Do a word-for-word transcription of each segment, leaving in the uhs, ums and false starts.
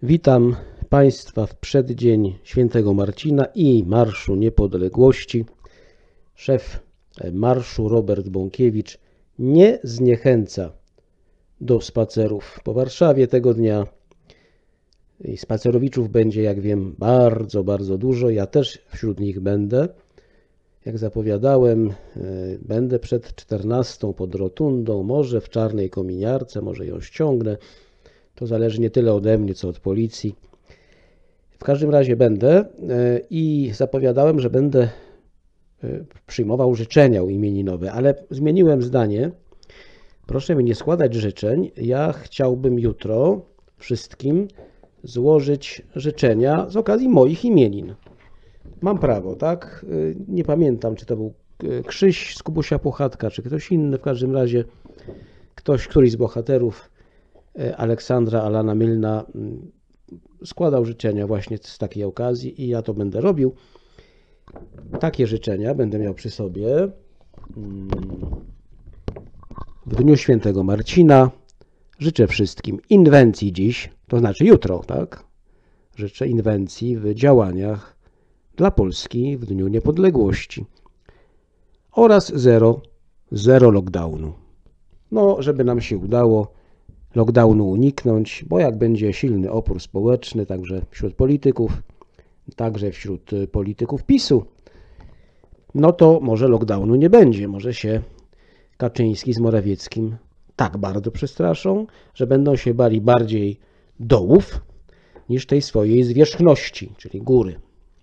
Witam Państwa w przeddzień Świętego Marcina i Marszu Niepodległości. Szef marszu Robert Bąkiewicz nie zniechęca do spacerów po Warszawie tego dnia. I spacerowiczów będzie, jak wiem, bardzo, bardzo dużo. Ja też wśród nich będę. Jak zapowiadałem, będę przed czternastą pod rotundą, może w czarnej kominiarce, może ją ściągnę. To zależy nie tyle ode mnie, co od policji. W każdym razie będę i zapowiadałem, że będę przyjmował życzenia imieninowe, ale zmieniłem zdanie. Proszę mi nie składać życzeń. Ja chciałbym jutro wszystkim złożyć życzenia z okazji moich imienin. Mam prawo, tak? Nie pamiętam, czy to był Krzyś z Kubusia Puchatka, czy ktoś inny. W każdym razie ktoś, któryś z bohaterów Aleksandra Alana Milna składał życzenia właśnie z takiej okazji i ja to będę robił. Takie życzenia będę miał przy sobie w dniu Świętego Marcina. Życzę wszystkim inwencji dziś, to znaczy jutro, tak? Życzę inwencji w działaniach dla Polski w Dniu Niepodległości oraz zero, zero lockdownu. No, żeby nam się udało lockdownu uniknąć, bo jak będzie silny opór społeczny, także wśród polityków, także wśród polityków PiSu, no to może lockdownu nie będzie. Może się Kaczyński z Morawieckim tak bardzo przestraszą, że będą się bali bardziej dołów niż tej swojej zwierzchności, czyli góry.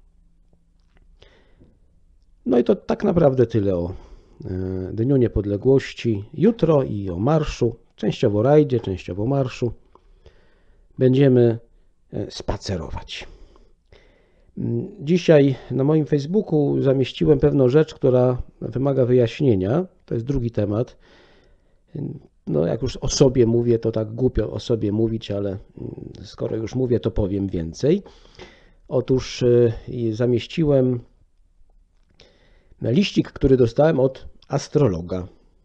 No i to tak naprawdę tyle o Dniu Niepodległości. Jutro i o marszu, częściowo rajdzie, częściowo marszu, będziemy spacerować. Dzisiaj na moim Facebooku zamieściłem pewną rzecz, która wymaga wyjaśnienia. To jest drugi temat. No jak już o sobie mówię, to tak głupio o sobie mówić, ale skoro już mówię, to powiem więcej. Otóż zamieściłem liścik, który dostałem od astrologa.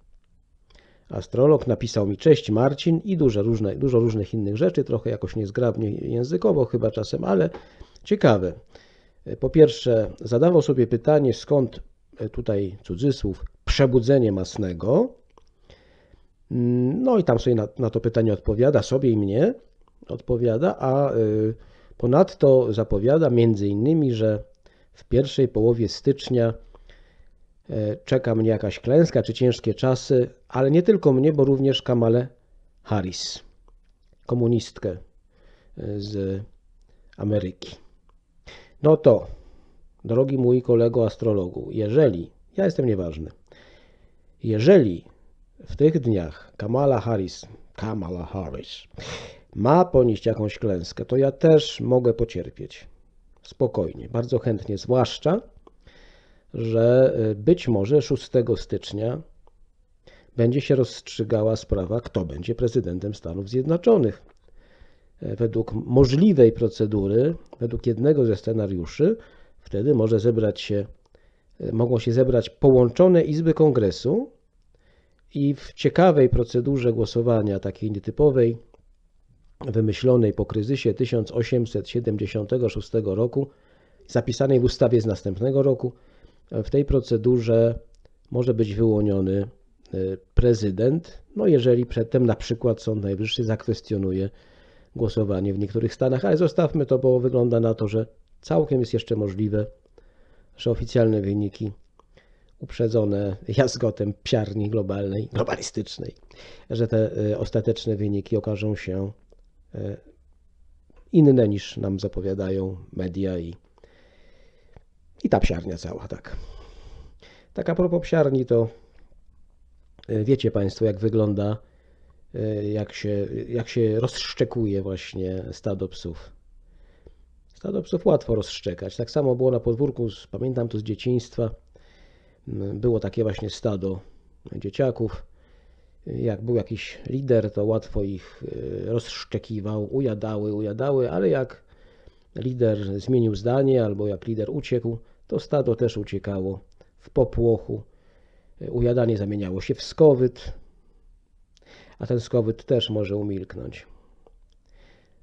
Astrolog napisał mi: cześć Marcin, i dużo, różne, dużo różnych innych rzeczy, trochę jakoś niezgrabnie językowo chyba czasem, ale ciekawe. Po pierwsze, zadawał sobie pytanie, skąd tutaj cudzysłów przebudzenie masnego. No i tam sobie na, na to pytanie odpowiada, sobie i mnie odpowiada, a y, ponadto zapowiada między innymi, że w pierwszej połowie stycznia czeka mnie jakaś klęska czy ciężkie czasy, ale nie tylko mnie, bo również Kamalę Harris, komunistkę z Ameryki. No to, drogi mój kolego astrologu, jeżeli, ja jestem nieważny, jeżeli w tych dniach Kamala Harris, Kamala Harris ma ponieść jakąś klęskę, to ja też mogę pocierpieć. Spokojnie, bardzo chętnie, zwłaszcza że być może szóstego stycznia będzie się rozstrzygała sprawa, kto będzie prezydentem Stanów Zjednoczonych. Według możliwej procedury, według jednego ze scenariuszy, wtedy może zebrać się, mogą się zebrać połączone izby kongresu i w ciekawej procedurze głosowania, takiej nietypowej, wymyślonej po kryzysie tysiąc osiemset siedemdziesiątego szóstego roku, zapisanej w ustawie z następnego roku, w tej procedurze może być wyłoniony prezydent, no jeżeli przedtem na przykład Sąd Najwyższy zakwestionuje głosowanie w niektórych stanach, ale zostawmy to, bo wygląda na to, że całkiem jest jeszcze możliwe, że oficjalne wyniki uprzedzone jazgotem psiarni globalnej, globalistycznej, że te ostateczne wyniki okażą się inne niż nam zapowiadają media i I ta psiarnia cała, tak. Tak a propos psiarni, to wiecie Państwo, jak wygląda, jak się, jak się rozszczekuje właśnie stado psów. Stado psów łatwo rozszczekać. Tak samo było na podwórku, pamiętam to z dzieciństwa. Było takie właśnie stado dzieciaków. Jak był jakiś lider, to łatwo ich rozszczekiwał, ujadały, ujadały, ale jak lider zmienił zdanie albo jak lider uciekł, to stado też uciekało w popłochu. Ujadanie zamieniało się w skowyt, a ten skowyt też może umilknąć.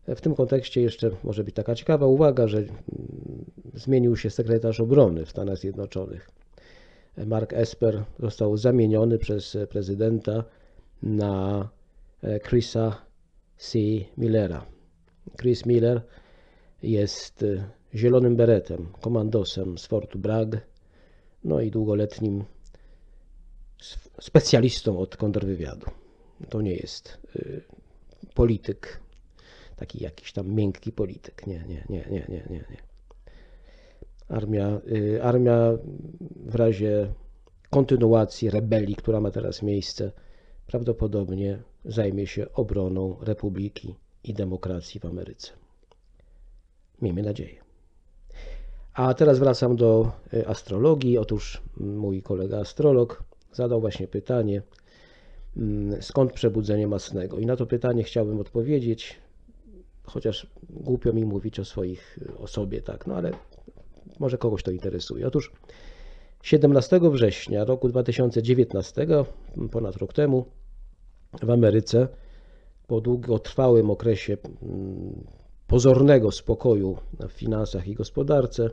W tym kontekście jeszcze może być taka ciekawa uwaga, że zmienił się sekretarz obrony w Stanach Zjednoczonych. Mark Esper został zamieniony przez prezydenta na Chrisa C. Millera. Chris Miller jest zielonym beretem, komandosem z Fortu Bragg, no i długoletnim specjalistą od kontrwywiadu. To nie jest polityk, taki jakiś tam miękki polityk. Nie, nie, nie, nie, nie, nie. nie. Armia, armia w razie kontynuacji rebelii, która ma teraz miejsce, prawdopodobnie zajmie się obroną republiki i demokracji w Ameryce. Miejmy nadzieję. A teraz wracam do astrologii. Otóż mój kolega astrolog zadał właśnie pytanie, skąd przebudzenie masnego. I na to pytanie chciałbym odpowiedzieć, chociaż głupio mi mówić o swoich, o sobie, tak, no ale może kogoś to interesuje. Otóż siedemnastego września roku dwa tysiące dziewiętnastego, ponad rok temu, w Ameryce, po długotrwałym okresie pozornego spokoju w finansach i gospodarce,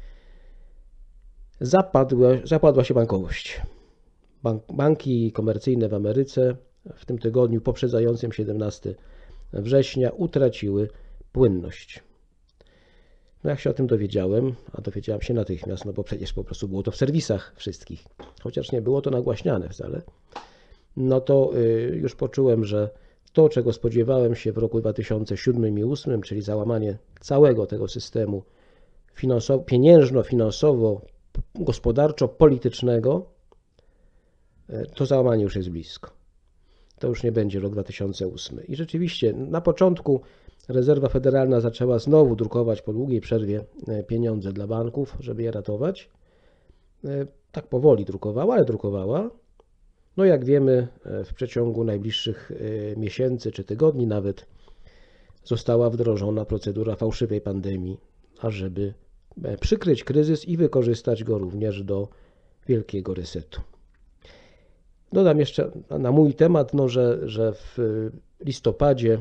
zapadła, zapadła się bankowość. Bank, banki komercyjne w Ameryce w tym tygodniu poprzedzającym siedemnastego września utraciły płynność. No jak się o tym dowiedziałem, a dowiedziałem się natychmiast, no bo przecież po prostu było to w serwisach wszystkich, chociaż nie było to nagłaśniane wcale, no to już poczułem, że to, czego spodziewałem się w roku dwa tysiące siódmym i dwa tysiące ósmym, czyli załamanie całego tego systemu finansowo, pieniężno-finansowo, gospodarczo-politycznego, to załamanie już jest blisko. To już nie będzie rok dwa tysiące ósmy. I rzeczywiście na początku Rezerwa Federalna zaczęła znowu drukować po długiej przerwie pieniądze dla banków, żeby je ratować. Tak powoli drukowała, ale drukowała. No jak wiemy, w przeciągu najbliższych miesięcy czy tygodni nawet została wdrożona procedura fałszywej pandemii, ażeby przykryć kryzys i wykorzystać go również do wielkiego resetu. Dodam jeszcze na mój temat, no, że, że w listopadzie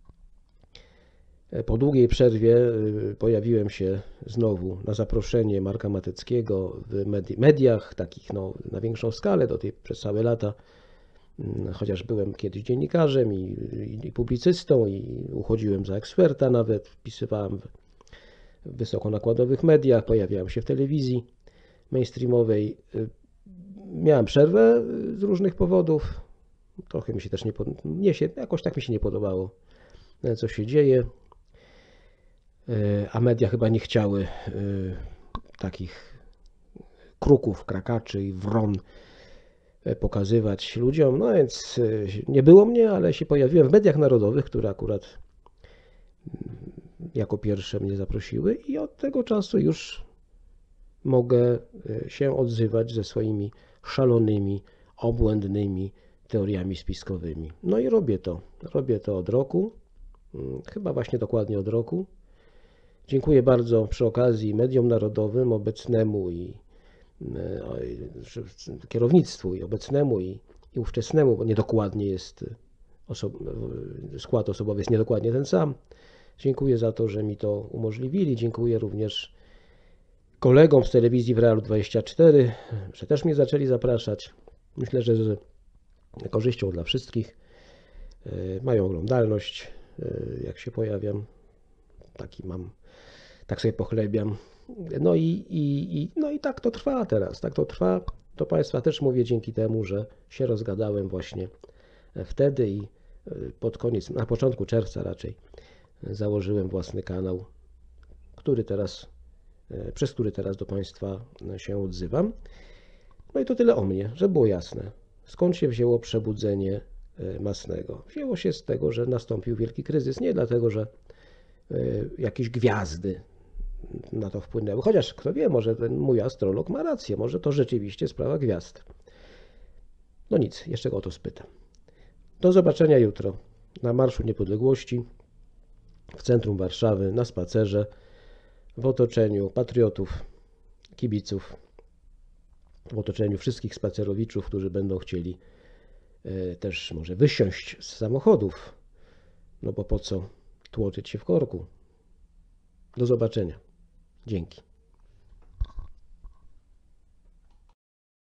po długiej przerwie pojawiłem się znowu na zaproszenie Marka Mateckiego w mediach takich no, na większą skalę, do tej przez całe lata, chociaż byłem kiedyś dziennikarzem i, i, i publicystą i uchodziłem za eksperta nawet, wpisywałem w wysokonakładowych mediach, pojawiałem się w telewizji mainstreamowej. Miałem przerwę z różnych powodów, trochę mi się też nie, nie się, jakoś tak mi się nie podobało, co się dzieje, a media chyba nie chciały takich kruków, krakaczy i wron pokazywać ludziom, no więc nie było mnie, ale się pojawiłem w mediach narodowych, które akurat jako pierwsze mnie zaprosiły i od tego czasu już mogę się odzywać ze swoimi szalonymi, obłędnymi teoriami spiskowymi. No i robię to. Robię to od roku, chyba właśnie dokładnie od roku. Dziękuję bardzo przy okazji mediom narodowym, obecnemu i kierownictwu i obecnemu i, i ówczesnemu, bo niedokładnie jest oso skład osobowy jest niedokładnie ten sam. Dziękuję za to, że mi to umożliwili. Dziękuję również kolegom z telewizji w Realu dwadzieścia cztery, że też mnie zaczęli zapraszać. Myślę, że z korzyścią dla wszystkich. Mają oglądalność, jak się pojawiam. Taki mam, tak sobie pochlebiam. No i, i, i, no i tak to trwa teraz. Tak to trwa. Do Państwa też mówię dzięki temu, że się rozgadałem właśnie wtedy i pod koniec, na początku czerwca raczej, założyłem własny kanał, który teraz, przez który teraz do Państwa się odzywam. No i to tyle o mnie, żeby było jasne. Skąd się wzięło przebudzenie masnego? Wzięło się z tego, że nastąpił wielki kryzys. Nie dlatego, że jakieś gwiazdy na to wpłynęły. Chociaż kto wie, może ten mój astrolog ma rację. Może to rzeczywiście sprawa gwiazd. No nic, jeszcze go o to spytam. Do zobaczenia jutro na Marszu Niepodległości w centrum Warszawy, na spacerze, w otoczeniu patriotów, kibiców, w otoczeniu wszystkich spacerowiczów, którzy będą chcieli też może wysiąść z samochodów, no bo po co tłoczyć się w korku. Do zobaczenia. Dzięki.